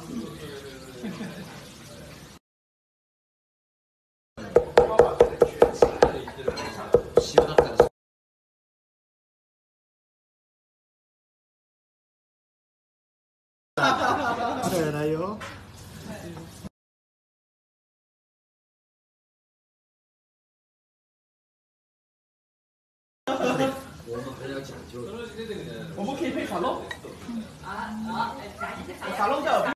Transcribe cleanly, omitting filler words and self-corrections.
알아요? 我们可以配卡龙。卡龙在。